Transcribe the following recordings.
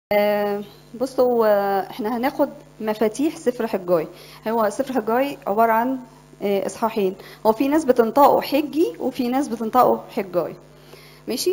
بصوا، احنا هناخد مفاتيح سفر حجاي. هو سفر حجاي عبارة عن اصحاحين. هو في ناس بتنطقه حجي وفي ناس بتنطقه حجاي. ماشي.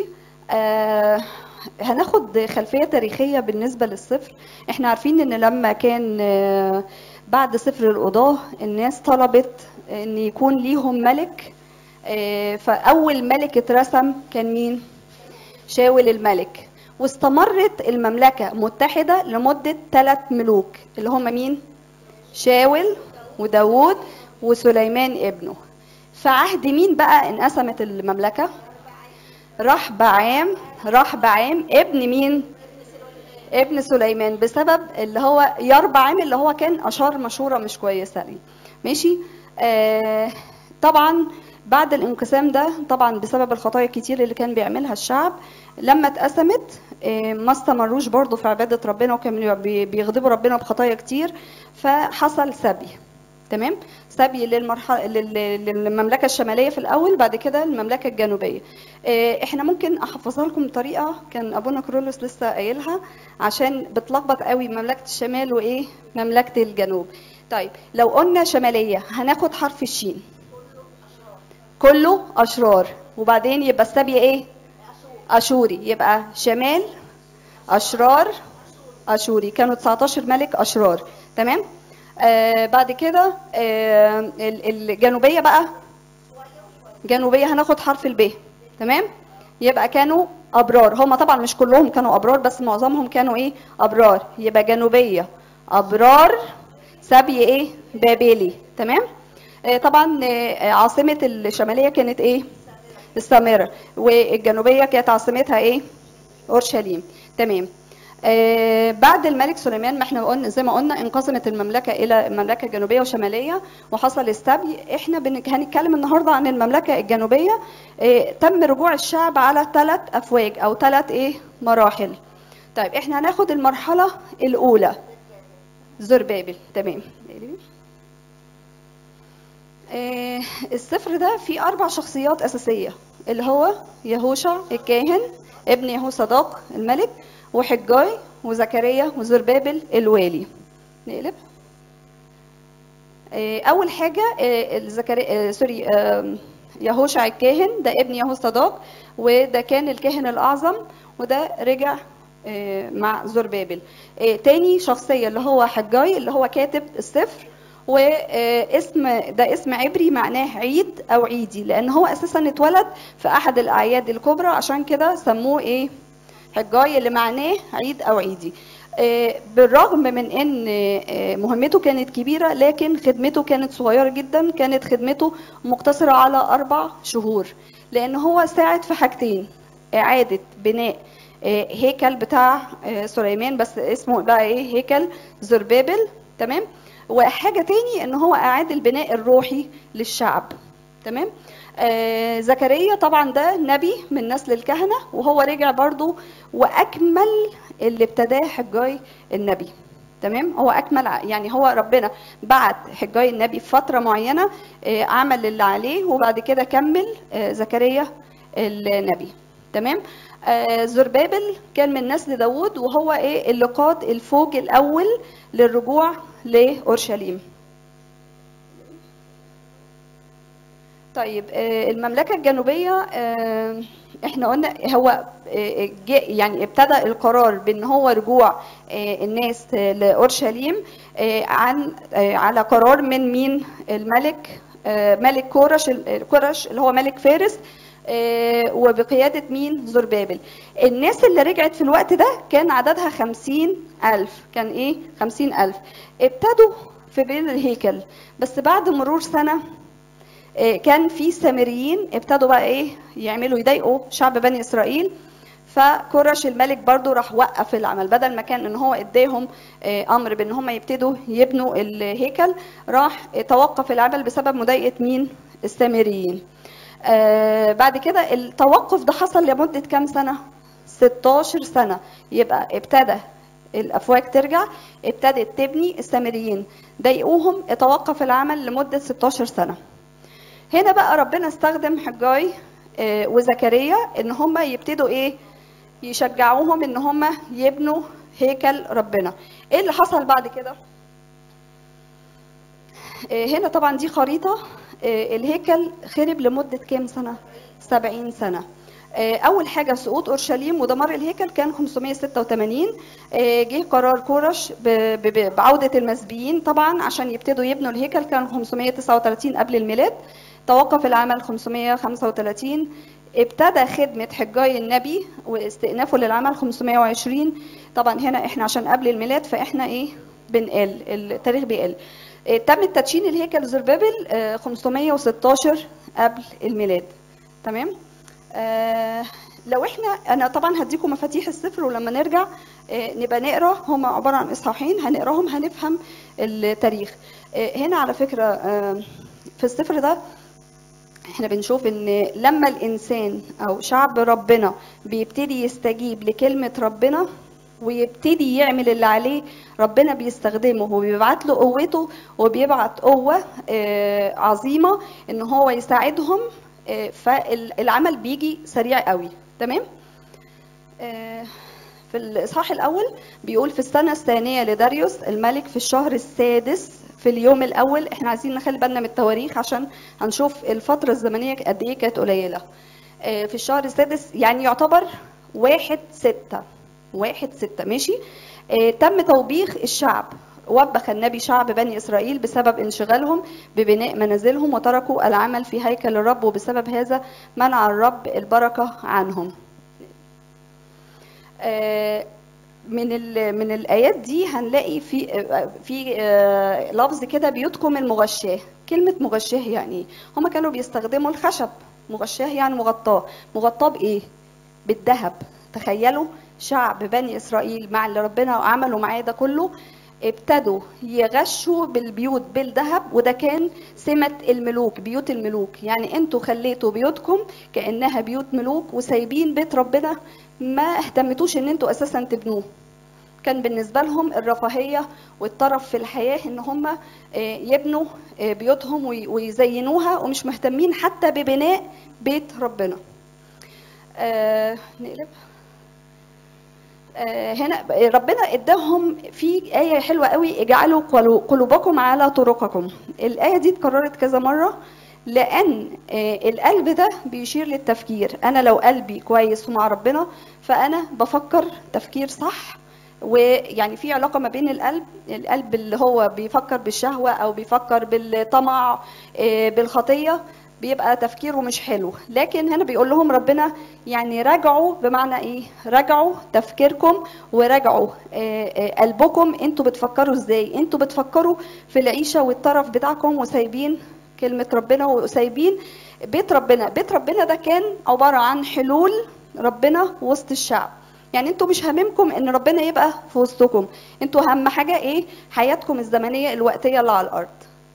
هناخد خلفية تاريخية بالنسبة للسفر. احنا عارفين ان لما كان بعد سفر القضاة الناس طلبت ان يكون ليهم ملك. فأول ملك اترسم كان مين؟ شاول الملك. واستمرت المملكة متحدة لمدة 3 ملوك اللي هم مين؟ شاول وداود وسليمان ابنه. في عهد مين بقى انقسمت المملكة؟ رحبعام ابن مين؟ ابن سليمان، بسبب اللي هو يربعام اللي هو كان أشار مشورة مش كويسة ليه. ماشي. طبعا بعد الانقسام ده، طبعا بسبب الخطايا الكتير اللي كان بيعملها الشعب، لما اتقسمت ما استمروش برضو في عبادة ربنا، وكانوا بيغضبوا ربنا بخطايا كتير، فحصل سبي. تمام. سبي للمملكة الشمالية في الأول، بعد كده المملكة الجنوبية. احنا ممكن احفظها لكم طريقة كان ابونا كرولوس لسه قايلها، عشان بتلخبط قوي مملكة الشمال وايه مملكة الجنوب. طيب لو قلنا شمالية هناخد حرف الشين، كله أشرار، وبعدين يبقى السبي ايه؟ أشوري. يبقى شمال أشرار أشوري. كانوا 19 ملك أشرار. تمام. بعد كده الجنوبية بقى، جنوبية هناخد حرف الب. تمام. يبقى كانوا أبرار. هم طبعا مش كلهم كانوا أبرار، بس معظمهم كانوا ايه؟ أبرار. يبقى جنوبية أبرار، سبي ايه؟ بابلي. تمام. طبعا عاصمة الشمالية كانت ايه؟ السامرة. والجنوبية كانت عاصمتها ايه؟ اورشليم. تمام. بعد الملك سليمان، ما احنا قلنا زي ما قلنا انقسمت المملكه الى مملكه جنوبيه وشماليه وحصل السبي. احنا هنتكلم النهارده عن المملكه الجنوبيه. تم رجوع الشعب على 3 افواج او 3 ايه؟ مراحل. طيب احنا هناخد المرحله الاولى، زربابل. تمام. السفر ده فيه 4 شخصيات اساسيه، اللي هو يهوشع الكاهن ابن يهوصداق الملك، وحجاي وزكريا وزربابل الوالي. نقلب. اول حاجه يهوشع الكاهن ده ابن يهوصداق، وده كان الكاهن الاعظم، وده رجع مع زربابل. تاني شخصيه اللي هو حجاي اللي هو كاتب السفر، واسم ده اسم عبري معناه عيد او عيدي، لان هو اساسا اتولد في احد الاعياد الكبرى، عشان كده سموه ايه؟ حجاي، اللي معناه عيد او عيدي. بالرغم من ان مهمته كانت كبيرة، لكن خدمته كانت صغيرة جدا. كانت خدمته مقتصرة على 4 شهور، لان هو ساعد في حاجتين: اعادة بناء هيكل بتاع سليمان، بس اسمه بقى ايه؟ هيكل زربابل. تمام. وحاجة تاني ان هو اعاد البناء الروحي للشعب. تمام. زكريا طبعا ده نبي من نسل الكهنة، وهو رجع برضو واكمل اللي ابتداه حجاي النبي. تمام. هو اكمل، يعني هو ربنا بعت حجاي النبي في فترة معينة، عمل اللي عليه، وبعد كده كمل زكريا النبي. تمام. زربابل كان من نسل داود، وهو ايه؟ اللي قاد الفوج الاول للرجوع لأورشليم. طيب المملكة الجنوبية، احنا قلنا هو يعني ابتدى القرار بان هو رجوع الناس لأورشليم على قرار من مين؟ الملك ملك كورش اللي هو ملك فارس، وبقيادة مين؟ زربابل. الناس اللي رجعت في الوقت ده كان عددها 50,000. كان ايه؟ 50,000. ابتدوا في بين الهيكل، بس بعد مرور سنة كان في سامريين ابتدوا بقى ايه؟ يعملوا يضايقوا شعب بني اسرائيل. فكورش الملك برضو راح وقف العمل، بدل ما كان ان هو اداهم امر بان هم يبتدوا يبنوا الهيكل، راح توقف العمل بسبب مضايقه مين؟ السامريين. بعد كده التوقف ده حصل لمده كام سنه؟ 16 سنه. يبقى ابتدى الافواج ترجع، ابتدت تبني، السامريين ضايقوهم، توقف العمل لمده 16 سنه. هنا بقى ربنا استخدم حجاي وزكريا ان هم يبتدوا ايه؟ يشجعوهم ان هم يبنوا هيكل ربنا. ايه اللي حصل بعد كده؟ هنا طبعا دي خريطة. الهيكل خرب لمدة كام سنة؟ 70 سنة. أول حاجة سقوط أورشليم ودمار الهيكل كان 586. جه قرار كورش بعودة المسبيين طبعا عشان يبتدوا يبنوا الهيكل، كان 539 قبل الميلاد. توقف العمل 535. ابتدى خدمة حجاي النبي واستئنافه للعمل 520. طبعا هنا احنا عشان قبل الميلاد فاحنا ايه بنقل، التاريخ بيقل. تم تدشين الهيكل زربابل 516 قبل الميلاد. تمام. لو انا طبعا هديكم مفاتيح السفر، ولما نرجع نبقى نقرا، هم عباره عن اصحاحين هنقراهم هنفهم التاريخ. هنا على فكره في السفر ده احنا بنشوف ان لما الانسان او شعب ربنا بيبتدي يستجيب لكلمه ربنا ويبتدي يعمل اللي عليه، ربنا بيستخدمه وبيبعت له قوته، وبيبعت قوه عظيمه ان هو يساعدهم، فالعمل بيجي سريع قوي. تمام. في الاصحاح الاول بيقول في السنه الثانيه لداريوس الملك في الشهر السادس في اليوم الاول. احنا عايزين نخلي بالنا من التواريخ عشان هنشوف الفتره الزمنيه قد ايه كانت قليله. في الشهر السادس يعني يعتبر 1/6 ماشي. تم توبيخ الشعب. وبخ النبي شعب بني إسرائيل بسبب انشغالهم ببناء منازلهم وتركوا العمل في هيكل الرب، وبسبب هذا منع الرب البركة عنهم. من الآيات دي هنلاقي في لفظ كده بيوتكم المغشاه. كلمة مغشاه يعني هم كانوا بيستخدموا الخشب، مغشاه يعني مغطاه بإيه؟ بالذهب. تخيلوا شعب بني إسرائيل مع اللي ربنا عمله معاه ده كله ابتدوا يغشوا بالبيوت بالذهب، وده كان سمة الملوك، بيوت الملوك. يعني انتوا خليتوا بيوتكم كأنها بيوت ملوك وسايبين بيت ربنا، ما اهتمتوش ان انتوا اساسا تبنوه. كان بالنسبة لهم الرفاهية والطرف في الحياة ان هم يبنوا بيوتهم ويزينوها، ومش مهتمين حتى ببناء بيت ربنا. نقلب. هنا ربنا اداهم في آية حلوة قوي، اجعلوا قلوبكم على طرقكم. الآية دي اتكررت كذا مرة، لأن القلب ده بيشير للتفكير. أنا لو قلبي كويس ومع ربنا فأنا بفكر تفكير صح. ويعني في علاقة ما بين القلب اللي هو بيفكر بالشهوة أو بيفكر بالطمع بالخطية، بيبقى تفكيره مش حلو. لكن هنا بيقول لهم ربنا يعني راجعوا، بمعنى ايه؟ راجعوا تفكيركم وراجعوا قلبكم. انتوا بتفكروا ازاي؟ انتوا بتفكروا في العيشة والطرف بتاعكم وسايبين كلمة ربنا وسايبين بيت ربنا. بيت ربنا ده كان عبارة عن حلول ربنا وسط الشعب. يعني انتوا مش هاممكم ان ربنا يبقى في وسطكم، انتوا اهم حاجة ايه؟ حياتكم الزمنية الوقتية اللي على الارض.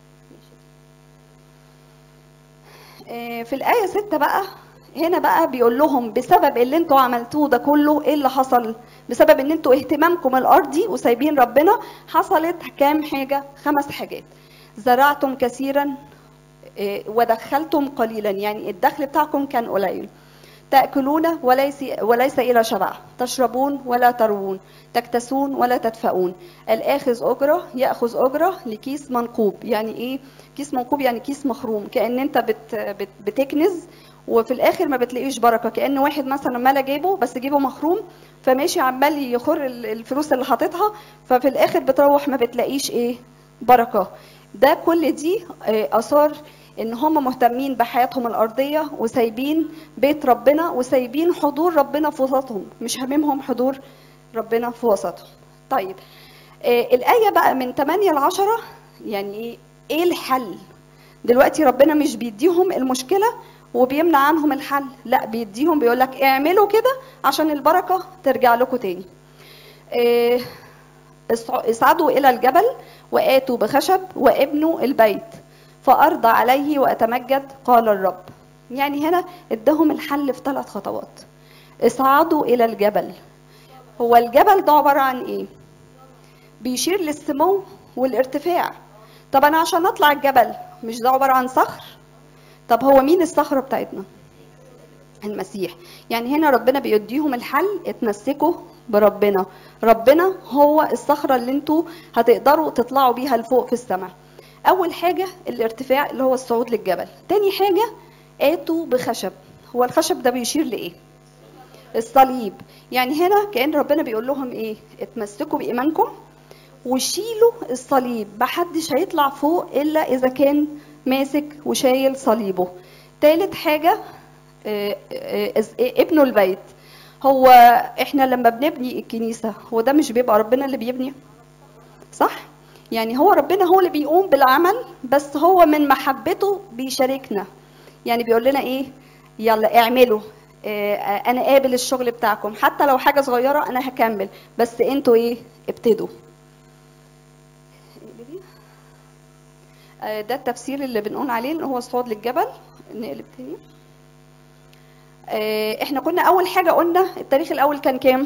في الآية 6 بقى، هنا بقى بيقول لهم بسبب اللي انتوا عملتوه ده كله، ايه اللي حصل؟ بسبب ان انتوا اهتمامكم الارضي وسايبين ربنا، حصلت كام حاجة؟ 5 حاجات. زرعتم كثيرا ودخلتم قليلا، يعني الدخل بتاعكم كان قليل. تأكلون وليس إلى شبع، تشربون ولا تروون، تكتسون ولا تدفؤون. الآخذ أجرة يأخذ أجرة لكيس منقوب. يعني إيه كيس منقوب؟ يعني كيس مخروم، كأن أنت بتكنز وفي الآخر ما بتلاقيش بركة. كأن واحد مثلا ملا جيبه بس جيبه مخروم، فماشي عمال يخر الفلوس اللي حاططها، ففي الآخر بتروح ما بتلاقيش إيه؟ بركة. ده كل دي آثار ان هم مهتمين بحياتهم الارضيه وسايبين بيت ربنا وسايبين حضور ربنا في وسطهم، مش هاممهم حضور ربنا في وسطهم. طيب الايه بقى من 8 ل 10 يعني ايه الحل؟ دلوقتي ربنا مش بيديهم المشكله وبيمنع عنهم الحل، لا بيديهم، بيقول لك اعملوا كده عشان البركه ترجع لكم تاني. اصعدوا الى الجبل واتوا بخشب وابنوا البيت فأرضى عليه وأتمجد قال الرب. يعني هنا ادهم الحل في 3 خطوات. اصعدوا إلى الجبل. هو الجبل ده عبارة عن إيه؟ بيشير للسمو والارتفاع. طب أنا عشان أطلع الجبل مش ده عبارة عن صخر؟ طب هو مين الصخرة بتاعتنا؟ المسيح. يعني هنا ربنا بيديهم الحل، اتمسكوا بربنا. ربنا هو الصخرة اللي انتوا هتقدروا تطلعوا بيها لفوق في السماء. اول حاجة الارتفاع اللي هو الصعود للجبل. تاني حاجة آتوا بخشب. هو الخشب ده بيشير لإيه؟ الصليب. يعني هنا كأن ربنا بيقول لهم ايه؟ اتمسكوا بإيمانكم وشيلوا الصليب، محدش هيطلع فوق إلا إذا كان ماسك وشايل صليبه. تالت حاجة ابنوا البيت. هو احنا لما بنبني الكنيسة هو ده مش بيبقى ربنا اللي بيبني؟ صح؟ يعني هو ربنا هو اللي بيقوم بالعمل، بس هو من محبته بيشاركنا. يعني بيقول لنا ايه؟ يلا اعملوا، انا قابل الشغل بتاعكم، حتى لو حاجة صغيرة انا هكمل، بس انتوا ايه؟ ابتدوا. ده التفسير اللي بنقول عليه ان هو الصعود للجبل. نقلب تاني. احنا كنا اول حاجة قلنا التاريخ الاول كان كام؟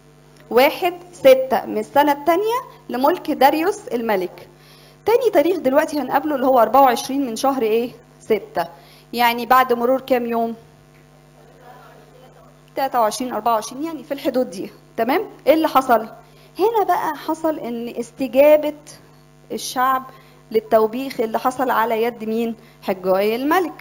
1/6 من السنة الثانية لملك داريوس الملك. تاني تاريخ دلوقتي هنقابله اللي هو 24 من شهر ايه؟ 6. يعني بعد مرور كام يوم؟ 23 24، يعني في الحدود دي. تمام؟ ايه اللي حصل؟ هنا بقى حصل ان استجابة الشعب للتوبيخ اللي حصل على يد مين؟ حجاي الملك،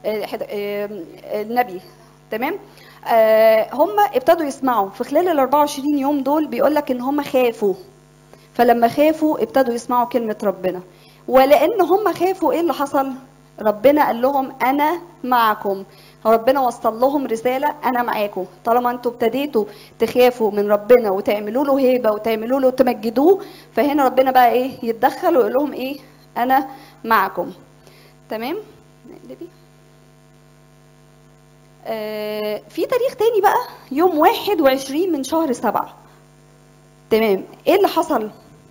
النبي. تمام؟ هم ابتدوا يسمعوا في خلال ال 24 يوم دول. بيقول لك ان هم خافوا، فلما خافوا ابتدوا يسمعوا كلمة ربنا. ولان هم خافوا ايه اللي حصل؟ ربنا قال لهم انا معكم. ربنا وصل لهم رسالة انا معاكم. طالما انتوا ابتديتوا تخافوا من ربنا وتعملوا له هيبة وتعملوا له تمجدوه، فهنا ربنا بقى ايه؟ يتدخل ويقول لهم ايه؟ انا معكم. تمام؟ نقلبي. في تاريخ تاني بقى يوم 21 من شهر 7. تمام؟ ايه اللي حصل؟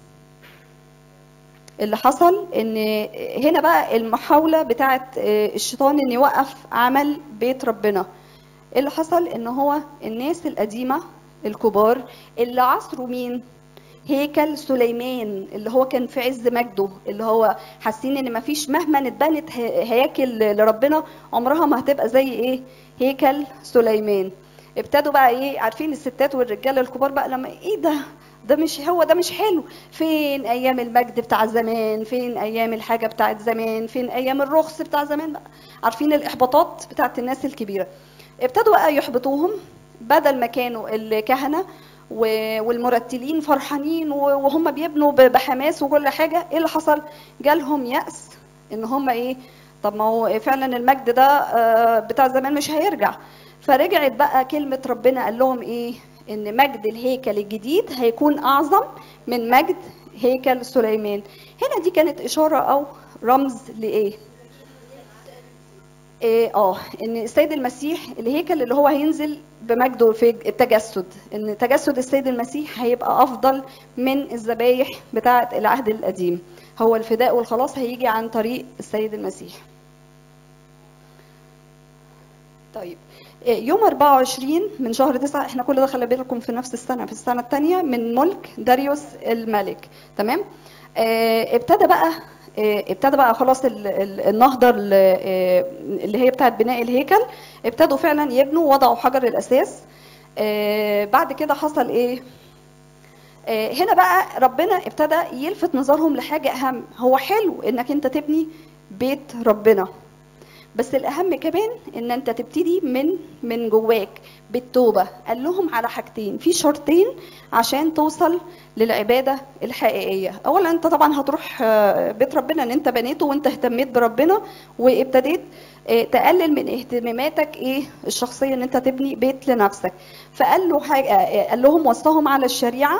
اللي حصل ان هنا بقى المحاولة بتاعت الشيطان ان يوقف عمل بيت ربنا. اللي حصل ان هو الناس القديمة الكبار اللي عصروا مين؟ هيكل سليمان اللي هو كان في عز مجده، اللي هو حاسين ان مفيش مهما اتبنت هياكل لربنا عمرها ما هتبقى زي ايه؟ هيكل سليمان. ابتدوا بقى ايه؟ عارفين الستات والرجاله الكبار بقى لما ايه ده مش هو، ده مش حلو. فين ايام المجد بتاع زمان؟ فين ايام الحاجه بتاعت زمان؟ فين ايام الرخص بتاع زمان بقى؟ عارفين الاحباطات بتاعت الناس الكبيره. ابتدوا بقى يحبطوهم، بدل ما كانوا الكهنه والمرتلين فرحانين وهم بيبنوا بحماس وكل حاجه. ايه اللي حصل؟ جالهم يأس ان هم ايه؟ طب ما هو فعلا المجد ده بتاع زمان مش هيرجع. فرجعت بقى كلمه ربنا قال لهم ايه؟ ان مجد الهيكل الجديد هيكون اعظم من مجد هيكل سليمان. هنا دي كانت اشاره او رمز لايه؟ ان السيد المسيح الهيكل اللي هو هينزل بمجده في التجسد، ان تجسد السيد المسيح هيبقى افضل من الذبايح بتاعه العهد القديم. هو الفداء والخلاص هيجي عن طريق السيد المسيح. طيب يوم 24 من شهر 9، احنا كل ده خلي بالكم في نفس السنه، في السنه الثانيه من ملك داريوس الملك. تمام؟ ابتدى بقى خلاص النهضه اللي هي بتاعت بناء الهيكل. ابتدوا فعلا يبنوا، وضعوا حجر الاساس. بعد كده حصل ايه؟ هنا بقى ربنا ابتدى يلفت نظرهم لحاجه اهم. هو حلو انك انت تبني بيت ربنا، بس الاهم كمان ان انت تبتدي من جواك بالتوبه. قال لهم على حاجتين، في شرطين عشان توصل للعباده الحقيقيه. اولا انت طبعا هتروح بيت ربنا ان انت بنيته وانت اهتميت بربنا وابتديت تقلل من اهتماماتك ايه الشخصيه ان انت تبني بيت لنفسك. فقال له حاجه، قال لهم وصاهم على الشريعه.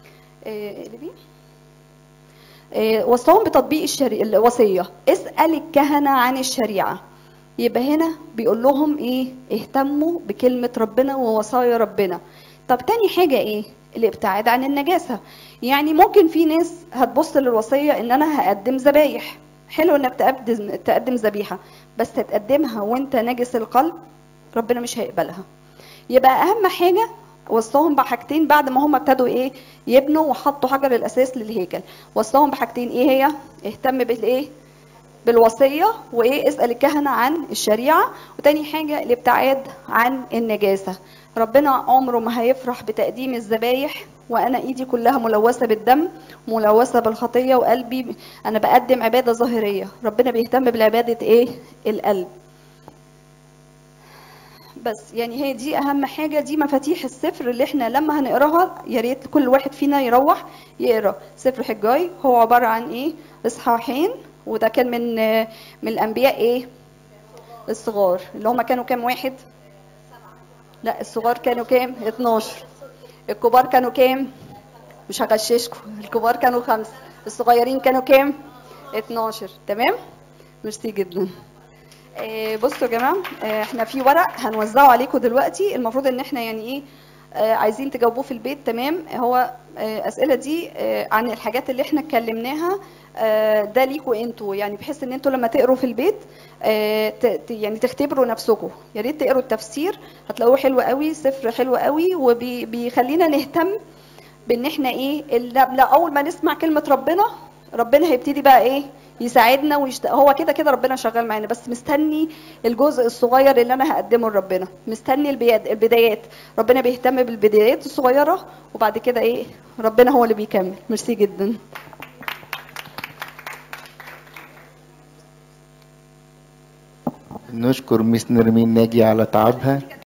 وصاهم بتطبيق الوصيه. اسال الكهنه عن الشريعه. يبقى هنا بيقول لهم ايه؟ اهتموا بكلمة ربنا ووصايا ربنا. طب تاني حاجة ايه؟ الابتعاد عن النجاسة. يعني ممكن في ناس هتبص للوصية ان انا هقدم ذبايح. حلو انك تقدم ذبيحة، بس هتقدمها وانت نجس القلب، ربنا مش هيقبلها. يبقى اهم حاجة وصاهم بحاجتين بعد ما هم ابتدوا ايه؟ يبنوا وحطوا حجر الاساس للهيكل. وصاهم بحاجتين، ايه هي؟ اهتم بالايه؟ بالوصيه، وايه اسال الكهنه عن الشريعه. وتاني حاجه الابتعاد عن النجاسه. ربنا عمره ما هيفرح بتقديم الذبايح وانا ايدي كلها ملوثه بالدم، ملوثه بالخطيه، وقلبي انا بقدم عباده ظاهريه. ربنا بيهتم بالعباده ايه؟ القلب. بس يعني هي دي اهم حاجه، دي مفاتيح السفر اللي احنا لما هنقراها يا ريت كل واحد فينا يروح يقرا سفر حجاي. هو عباره عن ايه؟ اصحاحين، وده كان من الانبياء ايه؟ الصغار، اللي هم كانوا كام واحد؟ لا الصغار كانوا كام؟ 12. الكبار كانوا كام؟ مش هغششكم، الكبار كانوا 5، الصغيرين كانوا كام؟ 12. تمام؟ ميرسي جدا. بصوا يا جماعه، احنا في ورق هنوزعه عليكم دلوقتي، المفروض ان احنا يعني ايه عايزين تجاوبوه في البيت. تمام؟ هو اسئله دي عن الحاجات اللي احنا اتكلمناها، ده ليكوا انتوا، يعني بحيث ان انتوا لما تقروا في البيت يعني تختبروا نفسكم. يا ريت تقروا التفسير، هتلاقوه حلو قوي، سفر حلو قوي، وبيخلينا نهتم بان احنا ايه لا اول ما نسمع كلمه ربنا هيبتدي بقى ايه يساعدنا هو كده كده ربنا شغال معانا، بس مستني الجزء الصغير اللي انا هقدمه لربنا، مستني البدايات. ربنا بيهتم بالبدايات الصغيره، وبعد كده ايه ربنا هو اللي بيكمل. ميرسي جدا. نشكر ميس نرمين ناجي على تعبها.